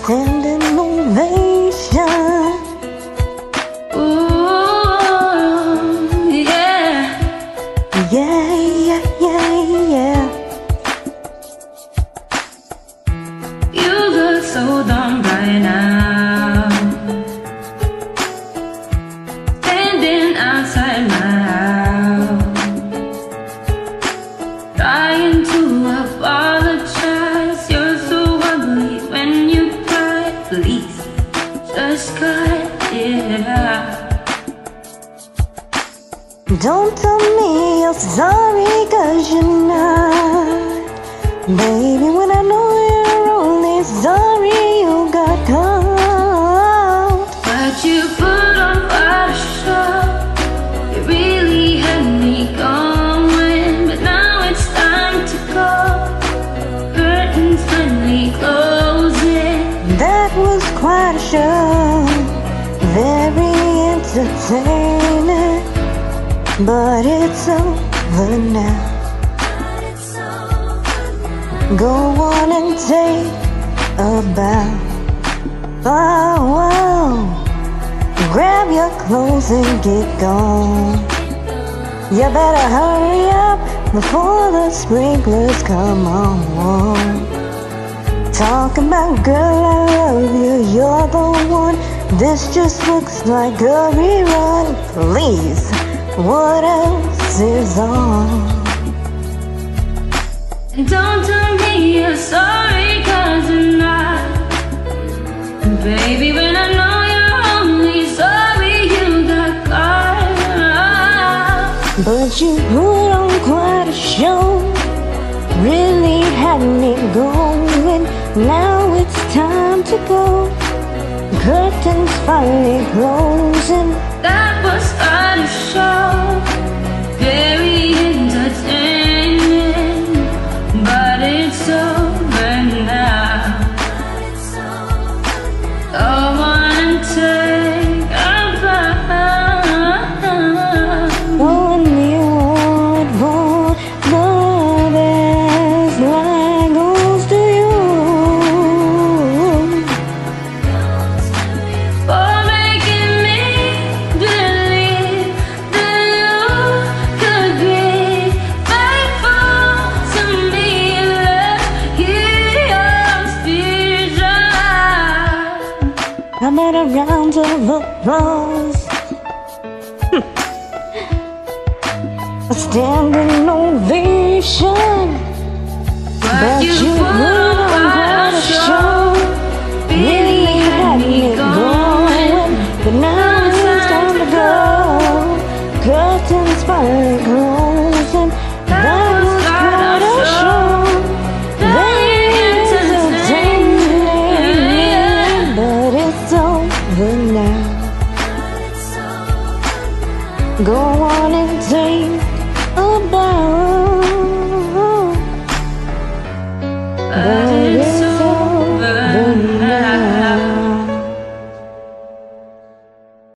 standing ovation. Ooh, yeah. Yeah, yeah, yeah, yeah. You look so dumb right now, standing outside my house, trying to apologize. You're so ugly when you cry. Please, just cut it out. Don't tell me you're sorry, 'cause you're not. Baby, when I know you're only sorry you got caught. But you put on quite a show. You really had me going, but now it's time to go. Curtains finally closing. That was quite a show, very entertaining, but it's over now. Go on and take a bow. Wow. Grab your clothes and get gone. You better hurry up before the sprinklers come on. Talk about, girl, I love you, you're the one. This just looks like a rerun. Please, what else is on? Don't tell me you're sorry, 'cause you're not. Baby, when I know you're only sorry you got caught. But you put on quite a show, really had me going. Now it's time to go. Curtains finally closing. That was quite a show, very entertaining, but it's over now. Go on and take a bow. Only one for the best line goes to you. For making me believe that you could be faithful to me. Let your spirit shine. How about a round of applause? A standing ovation. But But you you put